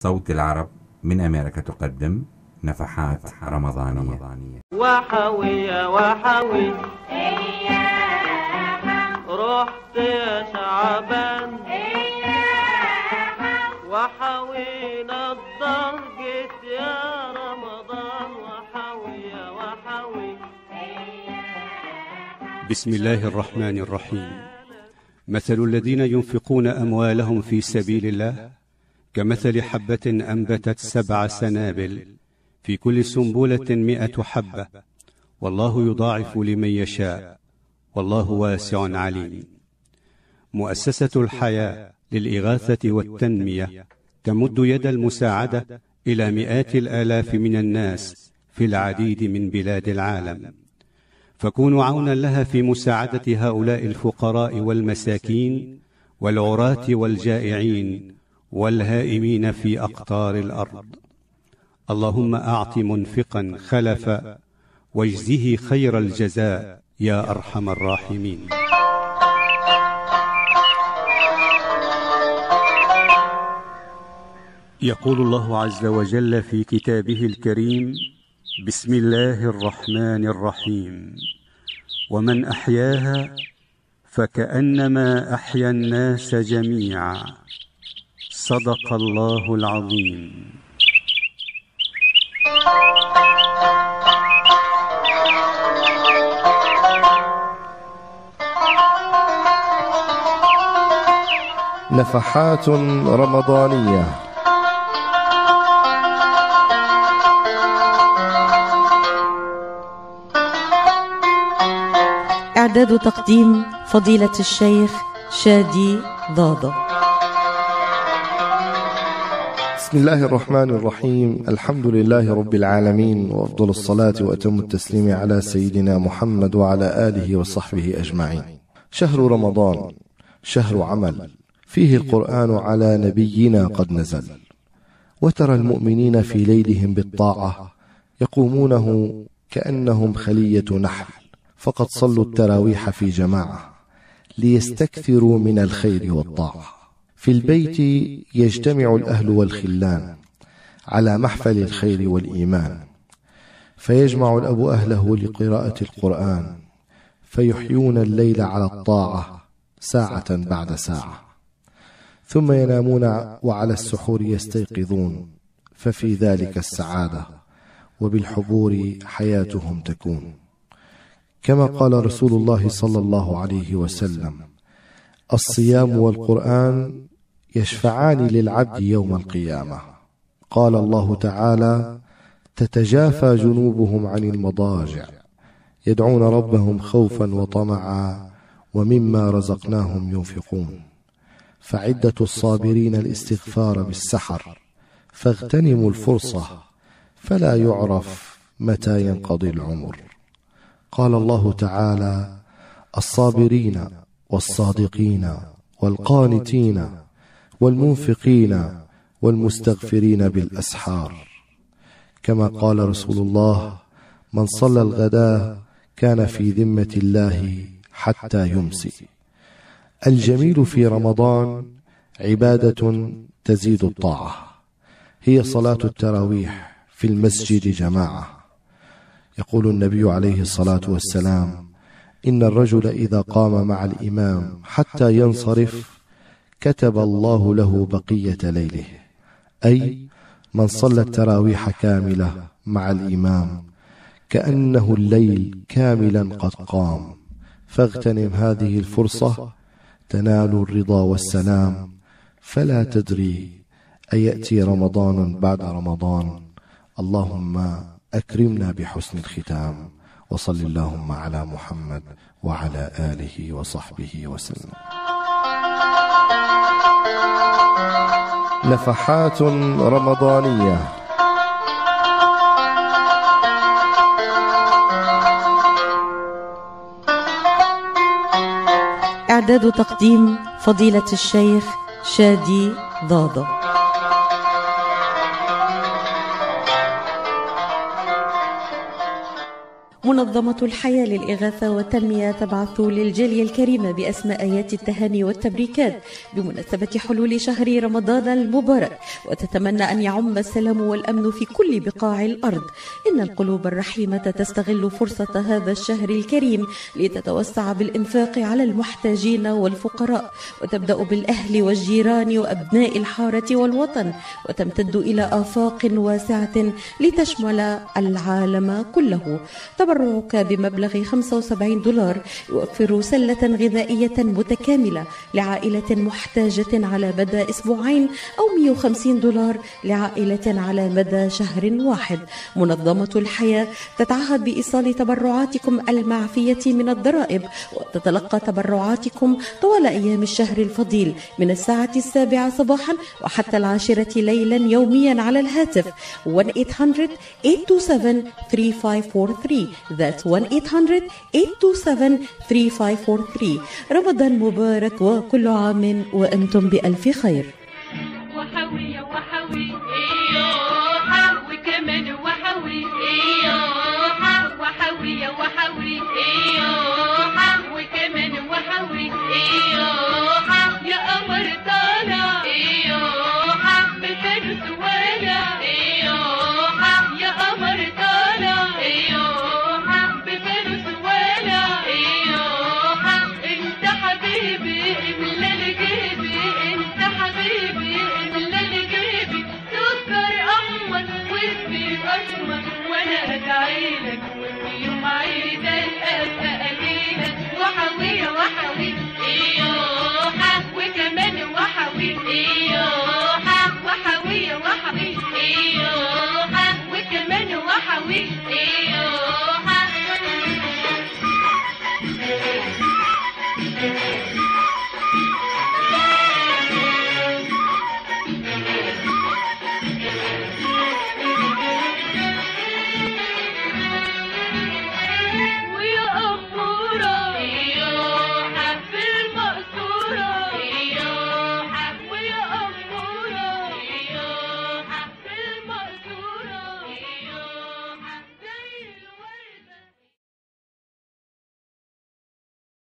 صوت العرب من أمريكا تقدم نفحات رمضانية. وحوي وحوي رحت يا شعبان وحوينا الدار جيت يا رمضان وحوي وحوي. بسم الله الرحمن الرحيم. مثل الذين ينفقون أموالهم في سبيل الله كمثل حبة أنبتت 7 سنابل في كل سنبلة 100 حبة، والله يضاعف لمن يشاء، والله واسع عليم. مؤسسة الحياة للإغاثة والتنمية تمد يد المساعدة إلى مئات الآلاف من الناس في العديد من بلاد العالم، فكونوا عونا لها في مساعدة هؤلاء الفقراء والمساكين والعراة والجائعين والهائمين في أقطار الأرض. اللهم أعط منفقا خلفا واجزه خير الجزاء يا أرحم الراحمين. يقول الله عز وجل في كتابه الكريم: بسم الله الرحمن الرحيم. ومن أحياها فكأنما أحيا الناس جميعا. صدق الله العظيم. نفحات رمضانية. إعداد وتقديم فضيلة الشيخ شادي ضاضة. بسم الله الرحمن الرحيم. الحمد لله رب العالمين، وأفضل الصلاة وأتم التسليم على سيدنا محمد وعلى آله وصحبه أجمعين. شهر رمضان شهر عمل، فيه القرآن على نبينا قد نزل، وترى المؤمنين في ليلهم بالطاعة يقومونه كأنهم خلية نحل، فقد صلوا التراويح في جماعة ليستكثروا من الخير والطاعة. في البيت يجتمع الأهل والخلان على محفل الخير والإيمان، فيجمع الأب أهله لقراءة القرآن، فيحيون الليل على الطاعة ساعة بعد ساعة، ثم ينامون وعلى السحور يستيقظون، ففي ذلك السعادة، وبالحبور حياتهم تكون. كما قال رسول الله صلى الله عليه وسلم: الصيام والقرآن يشفعان للعبد يوم القيامة. قال الله تعالى: تتجافى جنوبهم عن المضاجع يدعون ربهم خوفا وطمعا ومما رزقناهم ينفقون. فعدة الصابرين الاستغفار بالسحر، فاغتنموا الفرصة فلا يعرف متى ينقضي العمر. قال الله تعالى: الصابرين والصادقين والقانتين والمنفقين والمستغفرين بالأسحار. كما قال رسول الله: من صلى الغداء كان في ذمة الله حتى يمسي. الجميل في رمضان عبادة تزيد الطاعة، هي صلاة التراويح في المسجد جماعة. يقول النبي عليه الصلاة والسلام: إن الرجل إذا قام مع الإمام حتى ينصرف كتب الله له بقية ليله، أي من صلى التراويح كاملة مع الإمام كأنه الليل كاملا قد قام. فاغتنم هذه الفرصة تنال الرضا والسلام، فلا تدري أيأتي رمضان بعد رمضان. اللهم أكرمنا بحسن الختام، وصل اللهم على محمد وعلى آله وصحبه وسلم. نفحات رمضانية. إعداد وتقديم فضيلة الشيخ شادي ضاضة. منظمة الحياة للإغاثة والتنمية تبعث للجالية الكريمة بأسمى آيات التهاني والتبريكات بمناسبة حلول شهر رمضان المبارك، وتتمنى أن يعم السلام والأمن في كل بقاع الأرض. إن القلوب الرحيمة تستغل فرصة هذا الشهر الكريم لتتوسع بالإنفاق على المحتاجين والفقراء، وتبدأ بالأهل والجيران وأبناء الحارة والوطن، وتمتد إلى آفاق واسعة لتشمل العالم كله. تبرعك بمبلغ $75 يوفر سلة غذائية متكاملة لعائلة محتاجة على مدى أسبوعين، أو $150 لعائلة على مدى شهر واحد. منظمة الحياة تتعهد بإيصال تبرعاتكم المعفية من الضرائب، وتتلقى تبرعاتكم طوال أيام الشهر الفضيل من الساعة 7 صباحا وحتى 10 ليلا يوميا على الهاتف 1-800-827-3543. That's 1-800-827-3543. رمضان مبارك وكل عام وأنتم بألف خير.